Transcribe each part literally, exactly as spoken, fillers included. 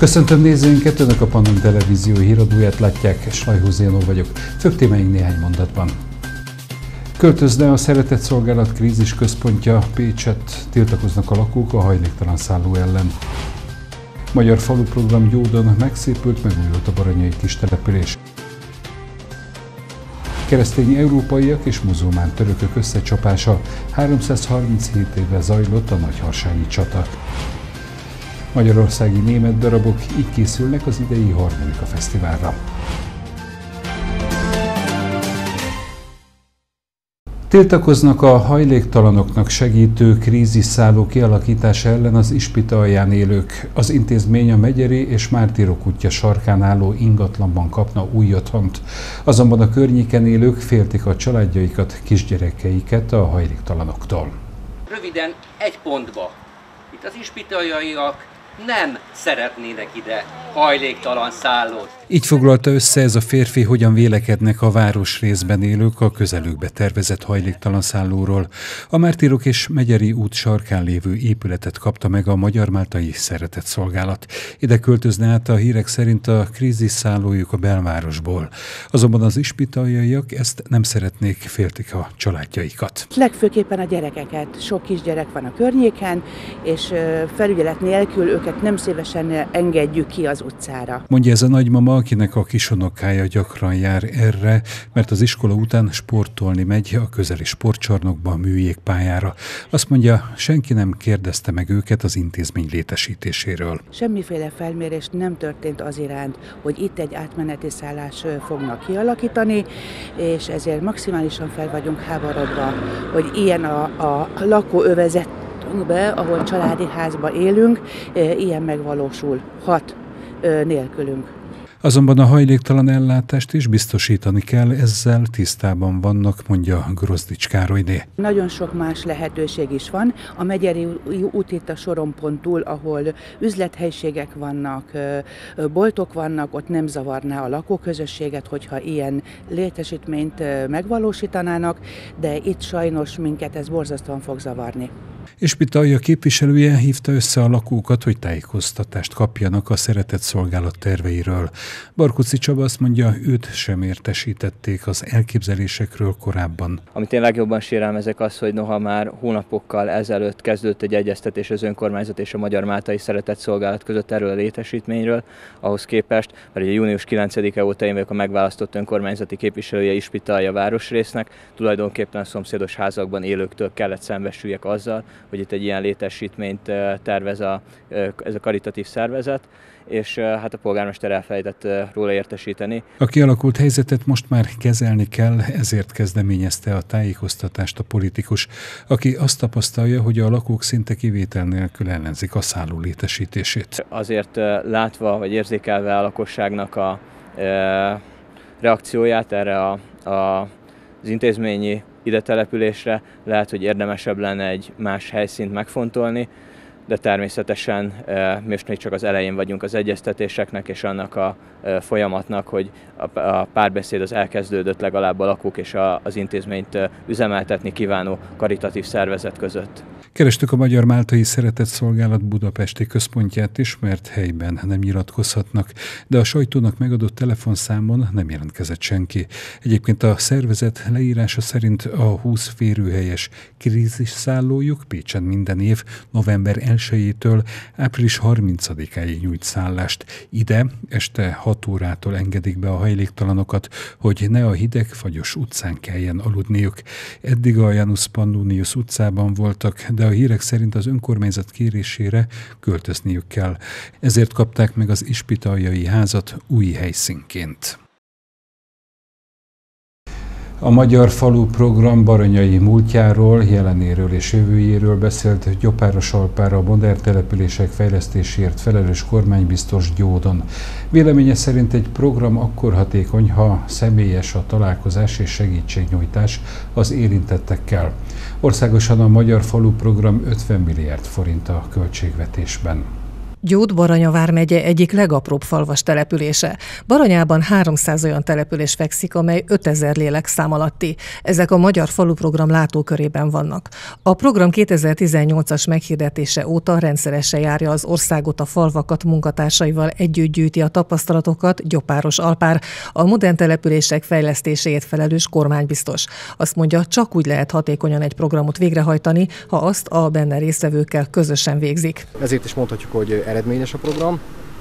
Köszöntöm nézőinket, Önök a Pannon Televízió híradóját látják, Slajhó Zénó vagyok. Főbb témáink néhány mondatban. Költözne a Szeretetszolgálat krízis központja Pécset, tiltakoznak a lakók a hajléktalan szálló ellen. Magyar faluprogram Gyódon megszépült, megújult a baranyai kistelepülés. Keresztény európaiak és muzulmán törökök összecsapása, háromszázharminchét éve zajlott a nagyharsányi csata. Magyarországi német darabok így készülnek az idei Harmonika Fesztiválra. Tiltakoznak a hajléktalanoknak segítő krízisszálló kialakítása ellen az Ispita alján élők. Az intézmény a Megyeri és Mártírok útja sarkán álló ingatlanban kapna új otthont. Azonban a környéken élők féltik a családjaikat, kisgyerekeiket a hajléktalanoktól. Röviden egy pontba. Itt az ispitaiak nem szeretnének ide hajléktalan szállót. Így foglalta össze ez a férfi, hogyan vélekednek a városrészben élők a közelükbe tervezett hajléktalan szállóról. A Mártírok és Megyeri út sarkán lévő épületet kapta meg a Magyar-Máltai Szeretetszolgálat. Ide költözne át a hírek szerint a krízisszállójuk a belvárosból. Azonban az ispitaiak ezt nem szeretnék, féltik a családjaikat. Legfőképpen a gyerekeket. Sok kisgyerek van a környéken, és felügyelet nélkül őket nem szívesen engedjük ki az utcára. Mondja ez a nagymama, akinek a kisonokája gyakran jár erre, mert az iskola után sportolni megy a közeli sportcsarnokba, a műjégpályára. Azt mondja, senki nem kérdezte meg őket az intézmény létesítéséről. Semmiféle felmérés nem történt az iránt, hogy itt egy átmeneti szállás fognak kialakítani, és ezért maximálisan fel vagyunk háborodva, hogy ilyen a, a lakóövezet, be, ahol családi házban élünk, ilyen megvalósul, hat nélkülünk. Azonban a hajléktalan ellátást is biztosítani kell, ezzel tisztában vannak, mondja Grozdics Károlyné. Nagyon sok más lehetőség is van. A Megyeri út itt a sorompon túl, ahol üzlethelyiségek vannak, boltok vannak, ott nem zavarná a lakóközösséget, hogyha ilyen létesítményt megvalósítanának, de itt sajnos minket ez borzasztóan fog zavarni. Ispita képviselője hívta össze a lakókat, hogy tájékoztatást kapjanak a Szeretetszolgálat terveiről. Barkóczy Csaba azt mondja, őt sem értesítették az elképzelésekről korábban. Amit én legjobban sérelmezek az, hogy noha már hónapokkal ezelőtt kezdődött egy egyeztetés az önkormányzat és a Magyar-Máltai Szeretetszolgálat között erről a létesítményről, ahhoz képest, mert ugye június kilencedike óta én vagyok a megválasztott önkormányzati képviselője Ispita városrésznek, tulajdonképpen a szomszédos házakban élőktől kellett szembesüljek azzal, hogy itt egy ilyen létesítményt tervez a, ez a karitatív szervezet, és hát a polgármester elfelejtett róla értesíteni. A kialakult helyzetet most már kezelni kell, ezért kezdeményezte a tájékoztatást a politikus, aki azt tapasztalja, hogy a lakók szinte kivétel nélkül ellenzik a szálló létesítését. Azért látva, vagy érzékelve a lakosságnak a e, reakcióját erre a, a, az intézményi ide településre, lehet, hogy érdemesebb lenne egy más helyszínt megfontolni, de természetesen most még csak az elején vagyunk az egyeztetéseknek és annak a folyamatnak, hogy a párbeszéd az elkezdődött legalább a lakók és az intézményt üzemeltetni kívánó karitatív szervezet között. Kerestük a Magyar-Máltai Szeretetszolgálat budapesti központját is, mert helyben nem nyilatkozhatnak, de a sajtónak megadott telefonszámon nem jelentkezett senki. Egyébként a szervezet leírása szerint a húsz férőhelyes krízisszállójuk Pécsen minden év november elsejétől április harmincadikáig nyújt szállást. Ide este hat órától engedik be a hajléktalanokat, hogy ne a hideg, fagyos utcán kelljen aludniuk. Eddig a Janus Pannonius utcában voltak, de a hírek szerint az önkormányzat kérésére költözniük kell. Ezért kapták meg az ispitaiai házat új helyszínként. A Magyar Faluprogram baranyai múltjáról, jelenéről és jövőjéről beszélt Gyopára-Salpára a modern települések fejlesztéséért felelős kormánybiztos Gyódon. Véleménye szerint egy program akkor hatékony, ha személyes a találkozás és segítségnyújtás az érintettekkel. Országosan a Magyar Faluprogram ötven milliárd forint a költségvetésben. Gyód Baranya vármegye egyik legapróbb falvas települése. Baranyában háromszáz olyan település fekszik, amely ötezer lélekszám alatti. Ezek a Magyar Faluprogram látókörében vannak. A program kétezer-tizennyolcas meghirdetése óta rendszeresen járja az országot, a falvakat, munkatársaival együtt gyűjti a tapasztalatokat Gyopáros Alpár, a modern települések fejlesztéséért felelős kormánybiztos. Azt mondja, csak úgy lehet hatékonyan egy programot végrehajtani, ha azt a benne résztvevőkkel közösen végzik. Ezért is mondhatjuk, hogy eredményes a program.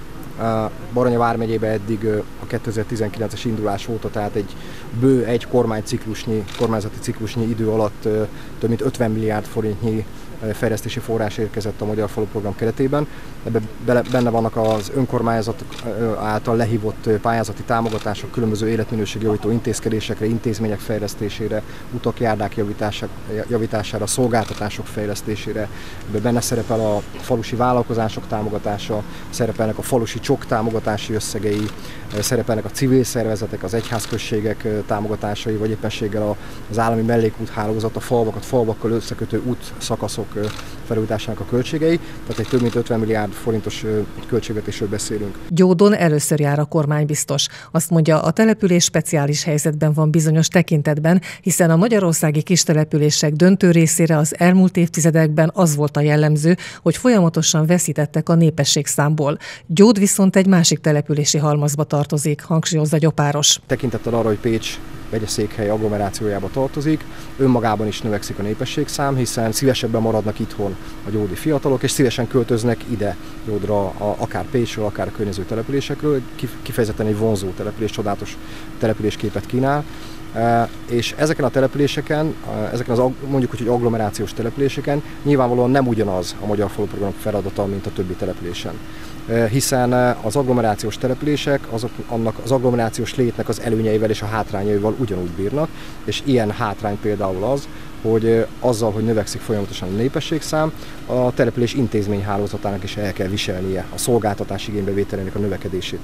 Baranya vármegyében eddig a kétezer-tizenkilences indulás óta, tehát egy bő egy kormányciklusnyi, kormányzati ciklusnyi idő alatt több mint ötven milliárd forintnyi fejlesztési forrás érkezett a Magyar Faluprogram keretében. Ebben benne vannak az önkormányzatok által lehívott pályázati támogatások, különböző életminőségjavító intézkedésekre, intézmények fejlesztésére, utak, járdák javítására, szolgáltatások fejlesztésére. Ebben benne szerepel a falusi vállalkozások támogatása, szerepelnek a falusi csok támogatási összegei, szerepelnek a civil szervezetek, az egyházközségek támogatásai, vagy éppenséggel az állami mellékúthálózat, a falvakat falvakkal összekötő útszakaszok felújításának a költségei, tehát egy több mint ötven milliárd forintos költségvetésről beszélünk. Gyódon először jár a kormánybiztos. Azt mondja, a település speciális helyzetben van bizonyos tekintetben, hiszen a magyarországi kistelepülések döntő részére az elmúlt évtizedekben az volt a jellemző, hogy folyamatosan veszítettek a népességszámból. Gyód viszont egy másik települési halmazba tartozik, hangsúlyozza Gyopáros. Tekintettel arra, hogy Pécs megyeszékhely agglomerációjába tartozik, önmagában is növekszik a népességszám, hiszen szívesebben maradnak itthon a gyódi fiatalok, és szívesen költöznek ide Gyódra, akár Pécsről, akár a környező településekről. Kifejezetten egy vonzó település, csodálatos településképet kínál. És ezeken a településeken, ezeken az mondjuk, hogy agglomerációs településeken nyilvánvalóan nem ugyanaz a Magyar Faluprogram feladata, mint a többi településen. Hiszen az agglomerációs települések azok, annak az agglomerációs létnek az előnyeivel és a hátrányaival ugyanúgy bírnak, és ilyen hátrány például az, hogy azzal, hogy növekszik folyamatosan a népességszám, a település intézményhálózatának is el kell viselnie a szolgáltatás igénybevételének a növekedését.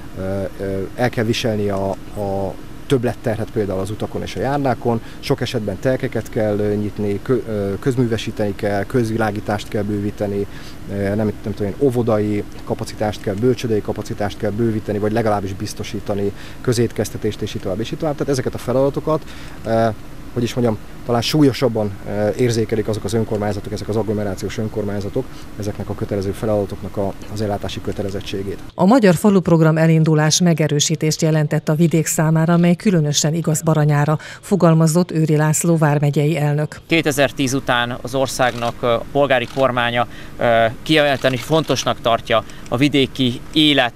El kell viselnie a, a többletterhet például az utakon és a járdákon, sok esetben telkeket kell nyitni, közművesíteni kell, közvilágítást kell bővíteni, nem, nem tudom, óvodai kapacitást kell, bölcsődei kapacitást kell bővíteni, vagy legalábbis biztosítani, közétkeztetést és így tovább, és így tovább. Tehát ezeket a feladatokat, hogy is mondjam, talán súlyosabban érzékelik azok az önkormányzatok, ezek az agglomerációs önkormányzatok, ezeknek a kötelező feladatoknak a, az ellátási kötelezettségét. A Magyar Faluprogram elindulás megerősítést jelentett a vidék számára, mely különösen igaz Baranyára, fogalmazott Őri László vármegyei elnök. kétezer-tíz után az országnak a polgári kormánya kijelenteni fontosnak tartja a vidéki élet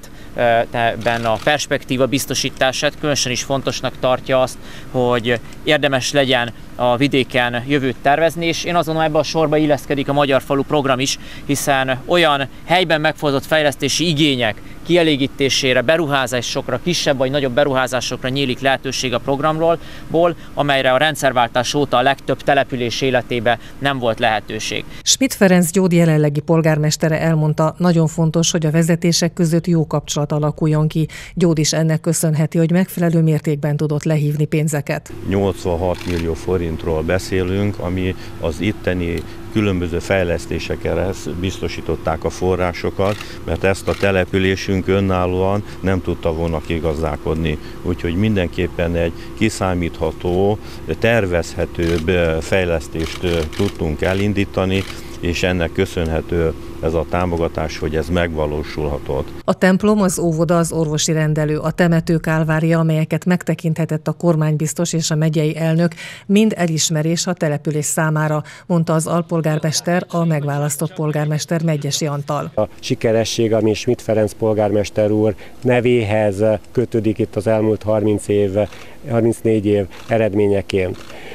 ben a perspektíva biztosítását, különösen is fontosnak tartja azt, hogy érdemes legyen a vidéken jövőt tervezni, és én azon ebben a sorba illeszkedik a Magyar Faluprogram is, hiszen olyan helyben megfogalmazott fejlesztési igények kielégítésére, beruházásokra, kisebb vagy nagyobb beruházásokra nyílik lehetőség a programról, amelyre a rendszerváltás óta a legtöbb település életében nem volt lehetőség. Schmidt Ferenc Gyód jelenlegi polgármestere elmondta, nagyon fontos, hogy a vezetések között jó kapcsolat alakuljon ki. Gyód is ennek köszönheti, hogy megfelelő mértékben tudott lehívni pénzeket. nyolcvanhat millió forintról beszélünk, ami az itteni különböző fejlesztésekre biztosították a forrásokat, mert ezt a településünk önállóan nem tudta volna kigazdálkodni. Úgyhogy mindenképpen egy kiszámítható, tervezhetőbb fejlesztést tudtunk elindítani, és ennek köszönhető ez a támogatás, hogy ez megvalósulhatott. A templom, az óvoda, az orvosi rendelő, a temető Kálvária, amelyeket megtekinthetett a kormánybiztos és a megyei elnök, mind elismerés a település számára, mondta az alpolgármester, a megválasztott polgármester Medgyessy Antal. A sikeresség, ami Schmidt Ferenc polgármester úr nevéhez kötődik itt az elmúlt harminc év, harmincnégy év eredményeként.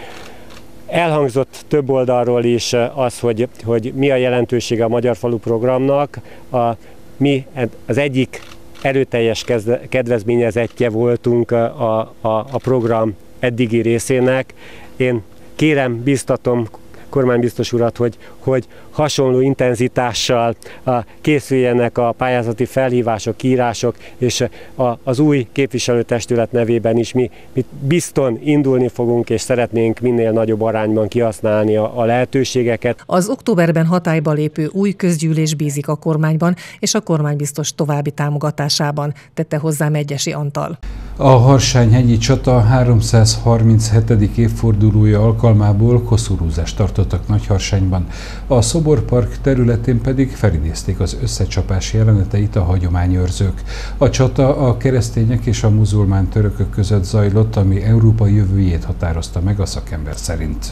Elhangzott több oldalról is az, hogy, hogy mi a jelentősége a Magyar Faluprogramnak. A, mi az egyik erőteljes kedvezményezettje voltunk a, a, a program eddigi részének. Én kérem, biztatom kormánybiztos urat, hogy, hogy hasonló intenzitással készüljenek a pályázati felhívások, írások, és a, az új képviselőtestület nevében is mi, mi bizton indulni fogunk, és szeretnénk minél nagyobb arányban kihasználni a, a lehetőségeket. Az októberben hatályba lépő új közgyűlés bízik a kormányban és a kormánybiztos további támogatásában, tette hozzá Megyesi Antal. A Harsányhegyi csata háromszázharminchetedik évfordulója alkalmából koszorúzást tartottak Nagyharsányban. A Szoborpark területén pedig felidézték az összecsapás jeleneteit a hagyományőrzők. A csata a keresztények és a muzulmán törökök között zajlott, ami Európa jövőjét határozta meg a szakember szerint.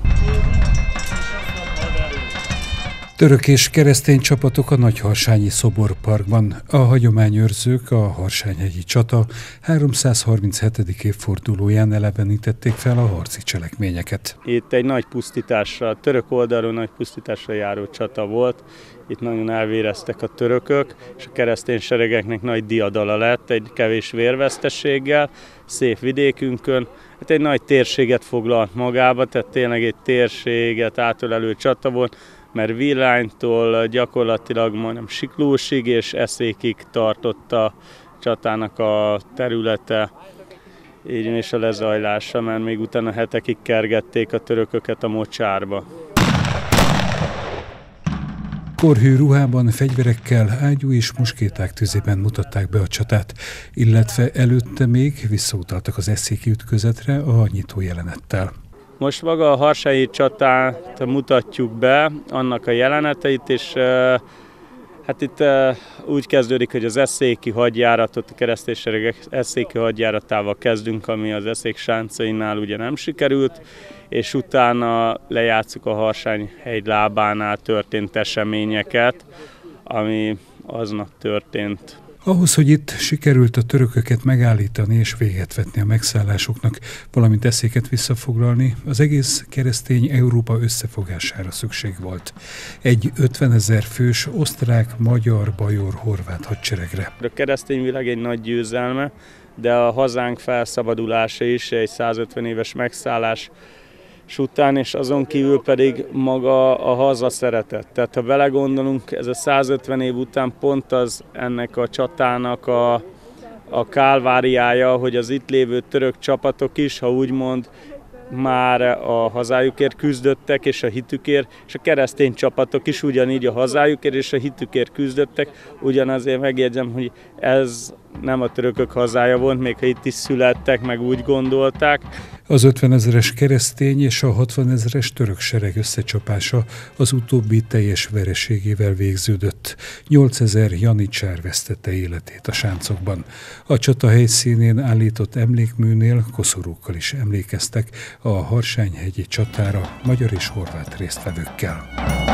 Török és keresztény csapatok a Nagyharsányi Szoborparkban. A hagyományőrzők a Harsányhegyi csata háromszázharminchetedik évfordulóján elevenítették fel a harci cselekményeket. Itt egy nagy pusztításra, török oldalról nagy pusztításra járó csata volt. Itt nagyon elvéreztek a törökök, és a keresztény seregeknek nagy diadala lett, egy kevés vérveszteséggel, szép vidékünkön. Hát egy nagy térséget foglalt magába, tehát tényleg egy térséget átölelő csata volt, mert Villánytól gyakorlatilag majdnem Siklósig és Eszékig tartott a csatának a területe, így és a lezajlása, mert még utána hetekig kergették a törököket a mocsárba. Korhű ruhában, fegyverekkel, ágyú és muskéták tüzében mutatták be a csatát, illetve előtte még visszautaltak az eszéki ütközetre a nyitó jelenettel. Most maga a harsányi csatát mutatjuk be, annak a jeleneteit, és hát itt úgy kezdődik, hogy az eszéki hadjáratot, a keresztény seregek eszéki hadjáratával kezdünk, ami az eszék sáncainál ugye nem sikerült, és utána lejátszuk a Harsányhegy lábánál történt eseményeket, ami aznap történt. Ahhoz, hogy itt sikerült a törököket megállítani és véget vetni a megszállásoknak, valamint eszéket visszafoglalni, az egész keresztény Európa összefogására szükség volt. Egy ötvenezer fős osztrák, magyar, bajor, horvát hadseregre. A keresztény világ egy nagy győzelme, de a hazánk felszabadulása is egy százötven éves megszállás után, és azon kívül pedig maga a haza szeretet. Tehát ha belegondolunk, ez a százötven év után pont az ennek a csatának a, a kálváriája, hogy az itt lévő török csapatok is, ha úgymond már a hazájukért küzdöttek, és a hitükért, és a keresztény csapatok is ugyanígy a hazájukért és a hitükért küzdöttek. Ugyanazért megjegyzem, hogy ez nem a törökök hazája volt, még ha itt is születtek, meg úgy gondolták. Az ötvenezeres keresztény és a hatvanezeres török sereg összecsapása az utóbbi teljes vereségével végződött. nyolcezer janicsár vesztette életét a sáncokban. A csata helyszínén állított emlékműnél koszorúkkal is emlékeztek a Harsányhegyi csatára magyar és horvát résztvevőkkel.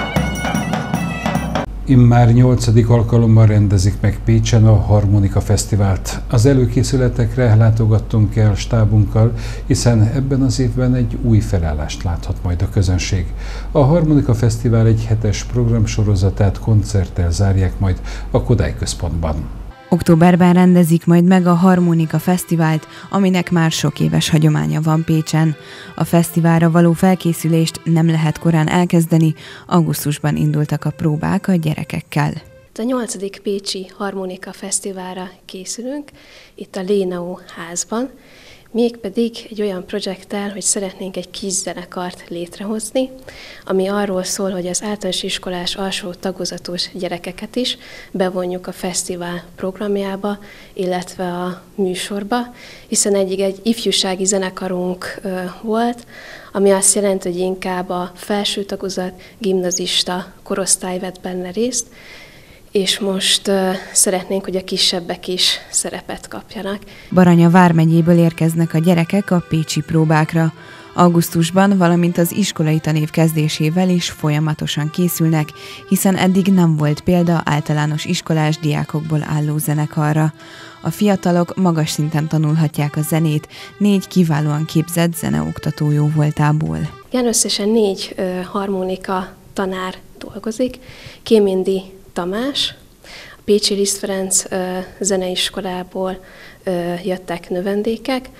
Immár nyolcadik alkalommal rendezik meg Pécsen a Harmonika Fesztivált. Az előkészületekre látogattunk el stábunkkal, hiszen ebben az évben egy új felállást láthat majd a közönség. A Harmonika Fesztivál egy hetes programsorozatát koncerttel zárják majd a Kodály Központban. Októberben rendezik majd meg a Harmonika Fesztivált, aminek már sok éves hagyománya van Pécsen. A fesztiválra való felkészülést nem lehet korán elkezdeni, augusztusban indultak a próbák a gyerekekkel. A nyolcadik Pécsi Harmonika Fesztiválra készülünk, itt a Lénaó házban, mégpedig egy olyan projekttel, hogy szeretnénk egy kis zenekart létrehozni, ami arról szól, hogy az általános iskolás alsó tagozatos gyerekeket is bevonjuk a fesztivál programjába, illetve a műsorba, hiszen egyik egy ifjúsági zenekarunk ö, volt, ami azt jelenti, hogy inkább a felső tagozat, gimnazista korosztály vett benne részt, és most uh, szeretnénk, hogy a kisebbek is szerepet kapjanak. Baranya vármegyéből érkeznek a gyerekek a pécsi próbákra. Augusztusban, valamint az iskolai tanév kezdésével is folyamatosan készülnek, hiszen eddig nem volt példa általános iskolás diákokból álló zenekarra. A fiatalok magas szinten tanulhatják a zenét, négy kiválóan képzett zeneoktató jóvoltából. Igen, összesen négy uh, harmonika tanár dolgozik, Kémindi Tamás, a Pécsi Liszt Ferenc uh, zeneiskolából uh, jöttek növendékek,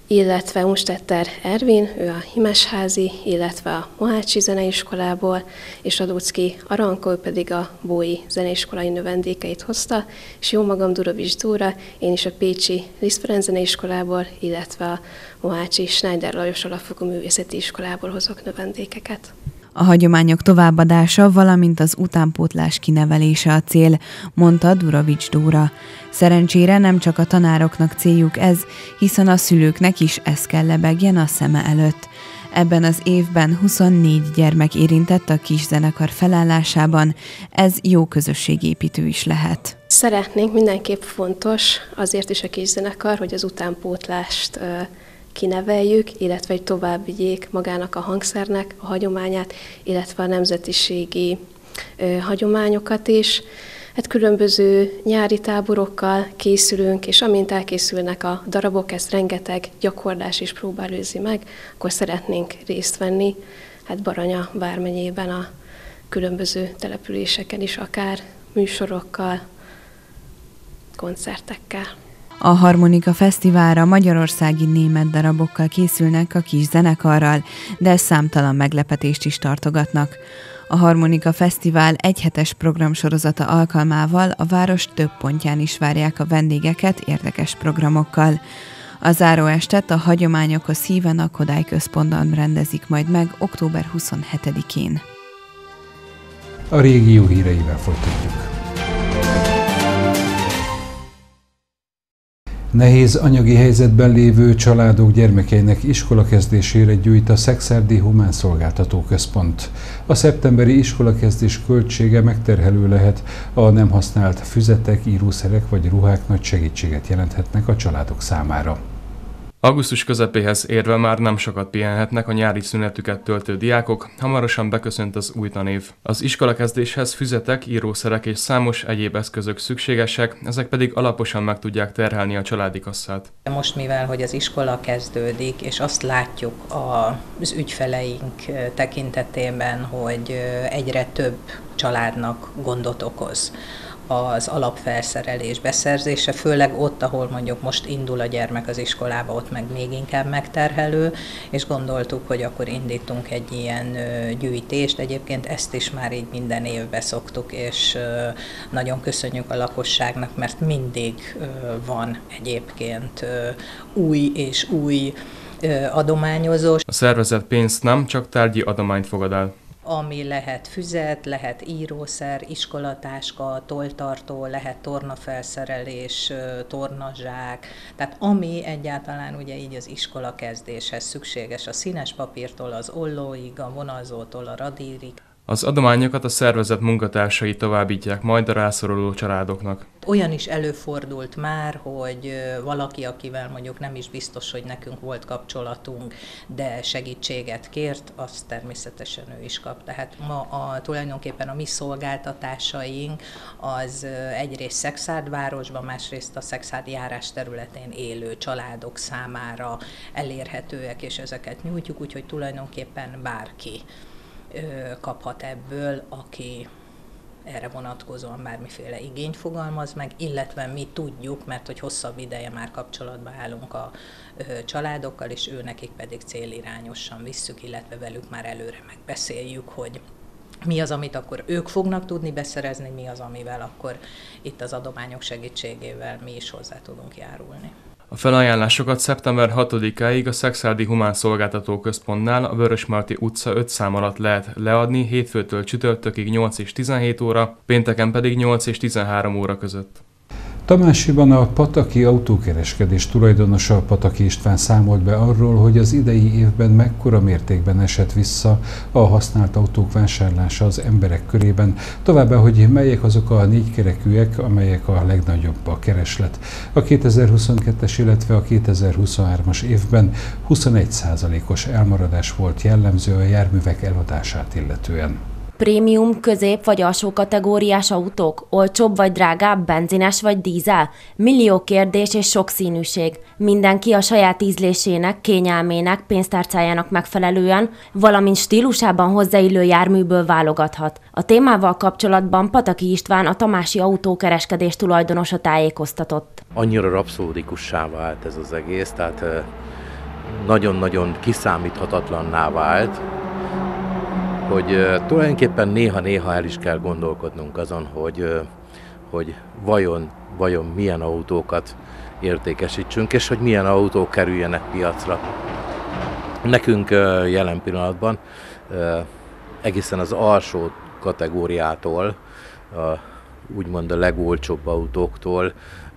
illetve Unstetter Ervin, ő a Himesházi, illetve a Mohácsi Zeneiskolából, és Radóczki Aranka, ő pedig a Bói Zeneiskolai növendékeit hozta, és jó magam Durovics Dóra, én is a Pécsi Liszt Ferenc Zeneiskolából, illetve a Mohácsi Schneider Lajos Alapfokú Művészeti Iskolából hozok növendékeket. A hagyományok továbbadása, valamint az utánpótlás kinevelése a cél, mondta Durovics Dóra. Szerencsére nem csak a tanároknak céljuk ez, hiszen a szülőknek is ez kell lebegjen a szeme előtt. Ebben az évben huszonnégy gyermek érintett a kis zenekar felállásában, ez jó közösségépítő is lehet. Szeretnénk, mindenképp fontos, azért is a kis zenekar, hogy az utánpótlást kineveljük, illetve hogy tovább vigyék magának a hangszernek a hagyományát, illetve a nemzetiségi ö, hagyományokat is. Hát különböző nyári táborokkal készülünk, és amint elkészülnek a darabok, ezt rengeteg gyakorlás is próbálőzi meg, akkor szeretnénk részt venni hát Baranya vármegyében a különböző településeken is, akár műsorokkal, koncertekkel. A Harmonika Fesztiválra magyarországi német darabokkal készülnek a kis zenekarral, de számtalan meglepetést is tartogatnak. A Harmonika Fesztivál egyhetes programsorozata alkalmával a város több pontján is várják a vendégeket érdekes programokkal. A záróestet a Hagyományokhoz híven a Kodály Központban rendezik majd meg október huszonhetedikén. A régió híreivel folytatjuk. Nehéz anyagi helyzetben lévő családok gyermekeinek iskolakezdésére gyűjt a Szekszárdi Humán Szolgáltató Központ. A szeptemberi iskolakezdés költsége megterhelő lehet, a nem használt füzetek, írószerek vagy ruhák nagy segítséget jelenthetnek a családok számára. Augusztus közepéhez érve már nem sokat pihenhetnek a nyári szünetüket töltő diákok, hamarosan beköszönt az új tanév. Az iskolakezdéshez füzetek, írószerek és számos egyéb eszközök szükségesek, ezek pedig alaposan meg tudják terhelni a családi kasszát. Most mivel, hogy az iskola kezdődik, és azt látjuk az ügyfeleink tekintetében, hogy egyre több családnak gondot okoz az alapfelszerelés beszerzése, főleg ott, ahol mondjuk most indul a gyermek az iskolába, ott meg még inkább megterhelő, és gondoltuk, hogy akkor indítunk egy ilyen gyűjtést. Egyébként ezt is már így minden évben szoktuk, és nagyon köszönjük a lakosságnak, mert mindig van egyébként új és új adományozós. A szervezet pénzt nem, csak tárgyi adományt fogad el. Ami lehet füzet, lehet írószer, iskolatáska, tolltartó, lehet tornafelszerelés, tornazsák, tehát ami egyáltalán ugye így az iskola kezdéshez szükséges, a színes papírtól az ollóig, a vonalzótól a radírig. Az adományokat a szervezet munkatársai továbbítják majd a rászoruló családoknak. Olyan is előfordult már, hogy valaki, akivel mondjuk nem is biztos, hogy nekünk volt kapcsolatunk, de segítséget kért, azt természetesen ő is kap. Tehát ma a, tulajdonképpen a mi szolgáltatásaink az egyrészt Szekszárd-városban, másrészt a Szekszárd járás területén élő családok számára elérhetőek, és ezeket nyújtjuk, úgyhogy tulajdonképpen bárki kaphat ebből, aki erre vonatkozóan bármiféle igényt fogalmaz meg, illetve mi tudjuk, mert hogy hosszabb ideje már kapcsolatban állunk a családokkal, és ő nekik pedig célirányosan visszük, illetve velük már előre megbeszéljük, hogy mi az, amit akkor ők fognak tudni beszerezni, mi az, amivel akkor itt az adományok segítségével mi is hozzá tudunk járulni. A felajánlásokat szeptember hatodikáig a Szekszárdi Humán Szolgáltató Központnál a Vörösmarty utca öt szám alatt lehet leadni, hétfőtől csütörtökig nyolc és tizenhét óra, pénteken pedig nyolc és tizenhárom óra között. Tamásiban a Pataki autókereskedés tulajdonosa Pataki István számolt be arról, hogy az idei évben mekkora mértékben esett vissza a használt autók vásárlása az emberek körében, továbbá, hogy melyek azok a négykerekűek, amelyek a legnagyobb a kereslet. A kétezer-huszonkettes, illetve a kétezer-huszonhármas évben huszonegy százalékos elmaradás volt jellemző a járművek eladását illetően. Prémium, közép vagy alsó kategóriás autók? Olcsóbb vagy drágább, benzines vagy dízel? Millió kérdés és sokszínűség. Mindenki a saját ízlésének, kényelmének, pénztárcájának megfelelően, valamint stílusában hozzáillő járműből válogathat. A témával kapcsolatban Pataki István, a tamási autókereskedés tulajdonosa tájékoztatott. Annyira rapszódikussá vált ez az egész, tehát nagyon-nagyon kiszámíthatatlanná vált, hogy tulajdonképpen néha-néha el is kell gondolkodnunk azon, hogy, hogy vajon, vajon milyen autókat értékesítsünk, és hogy milyen autók kerüljenek piacra. Nekünk jelen pillanatban egészen az alsó kategóriától, a, úgymond a legolcsóbb autóktól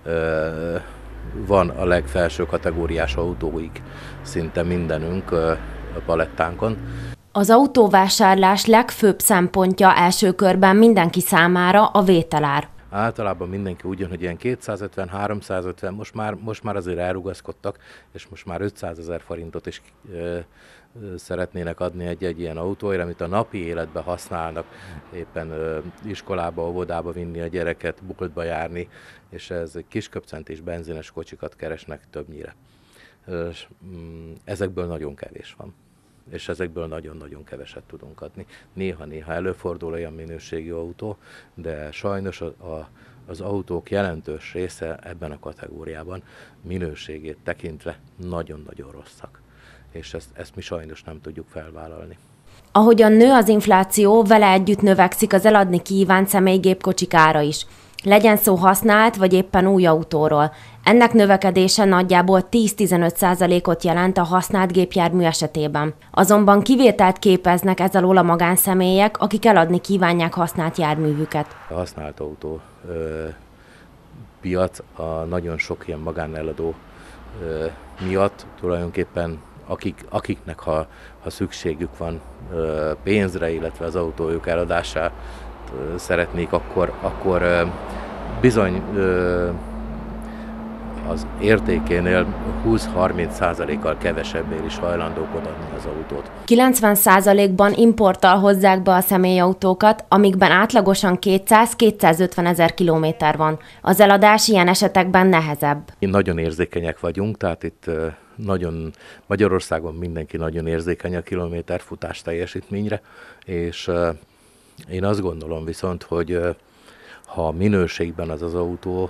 van a legfelső kategóriás autóig szinte mindenünk a palettánkon. Az autóvásárlás legfőbb szempontja első körben mindenki számára a vételár. Általában mindenki úgy jön, hogy ilyen kétszázötven-háromszázötven, most már, most már azért elrugaszkodtak, és most már ötszázezer forintot is ö, ö, szeretnének adni egy-egy ilyen autóért, amit a napi életben használnak, éppen ö, iskolába, óvodába vinni a gyereket, boltba járni, és ez kisköpcentés benzines kocsikat keresnek többnyire. Ö, ezekből nagyon kevés van, és ezekből nagyon-nagyon keveset tudunk adni. Néha-néha előfordul olyan minőségű autó, de sajnos a, a, az autók jelentős része ebben a kategóriában minőségét tekintve nagyon-nagyon rosszak. És ezt, ezt mi sajnos nem tudjuk felvállalni. Ahogyan nő az infláció, vele együtt növekszik az eladni kívánt személygépkocsik ára is. Legyen szó használt vagy éppen új autóról. Ennek növekedése nagyjából tíz-tizenöt százalékot jelent a használt gépjármű esetében. Azonban kivételt képeznek ez alól a magánszemélyek, akik eladni kívánják használt járművüket. A használt autó ö, piac a nagyon sok ilyen magáneladó ö, miatt tulajdonképpen akik, akiknek ha, ha szükségük van ö, pénzre, illetve az autójuk eladását ö, szeretnék, akkor, akkor ö, bizony ö, az értékénél húsz-harminc százalékkal kevesebbért is hajlandók odaadni az autót. kilencven százalékban importtal hozzák be a személyautókat, amikben átlagosan kétszáz-kétszázötven ezer kilométer van. Az eladás ilyen esetekben nehezebb. Nagyon érzékenyek vagyunk, tehát itt nagyon, Magyarországon mindenki nagyon érzékeny a kilométerfutás teljesítményre, és én azt gondolom viszont, hogy ha minőségben az az autó,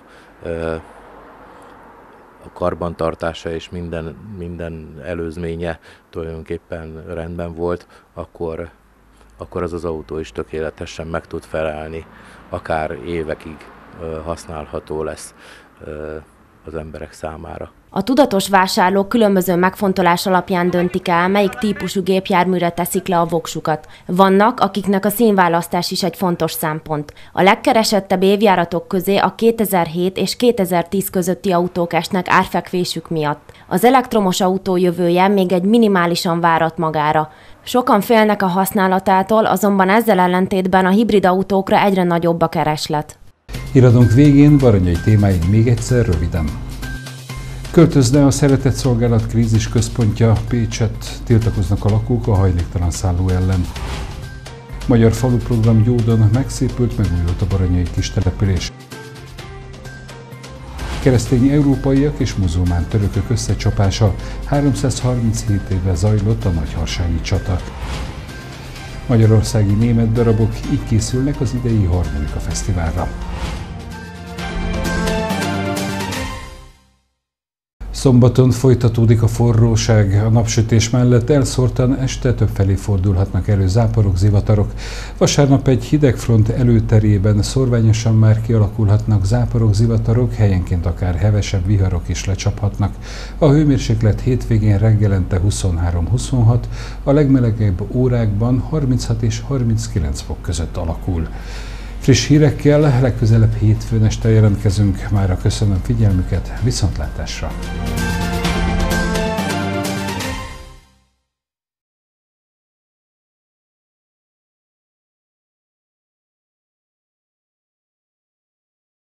a karbantartása és minden, minden előzménye tulajdonképpen rendben volt, akkor, akkor az az autó is tökéletesen meg tud felelni, akár évekig használható lesz az emberek számára. A tudatos vásárlók különböző megfontolás alapján döntik el, melyik típusú gépjárműre teszik le a voksukat. Vannak, akiknek a színválasztás is egy fontos szempont. A legkeresettebb évjáratok közé a kétezer-hét és kétezer-tíz közötti autók esnek árfekvésük miatt. Az elektromos autó jövője még egy minimálisan várat magára. Sokan félnek a használatától, azonban ezzel ellentétben a hibrid autókra egyre nagyobb a kereslet. Iradónk végén Baranyai témáink még egyszer röviden. Költözne a Szeretett Szolgálat krízis központja Pécset, tiltakoznak a lakók a hajléktalan szálló ellen. Magyar faluprogram Gyódon megszépült, megújult a baranyai kistelepülés. Keresztény európaiak és muzulmán törökök összecsapása, háromszázharminchét éve zajlott a nagyharsányi csata. Magyarországi német darabok így készülnek az idei Harmonika Fesztiválra. Szombaton folytatódik a forróság, a napsütés mellett elszórtan este többfelé fordulhatnak elő záporok, zivatarok. Vasárnap egy hidegfront előterében szorványosan már kialakulhatnak záporok, zivatarok, helyenként akár hevesebb viharok is lecsaphatnak. A hőmérséklet hétvégén reggelente huszonhárom-huszonhat, a legmelegebb órákban harminchat és harminckilenc fok között alakul. Friss hírekkel legközelebb hétfőn este jelentkezünk. Mára köszönöm figyelmüket, viszontlátásra!